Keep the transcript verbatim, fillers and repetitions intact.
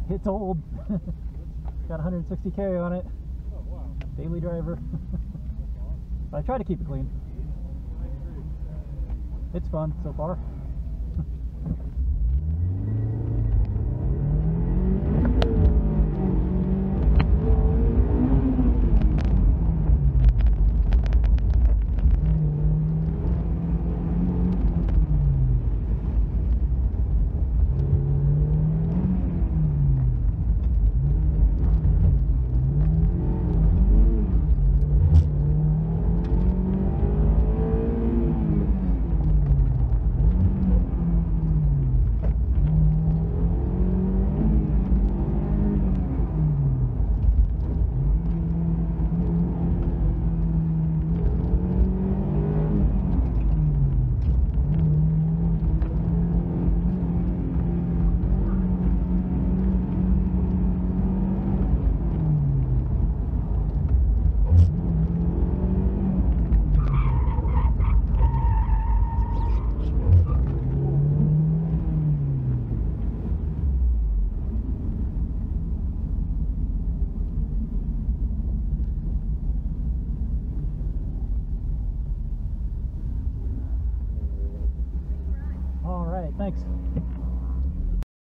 It's old. Got one hundred sixty K on it. Oh, wow. Daily driver. But I try to keep it clean. It's fun so far. All right, thanks.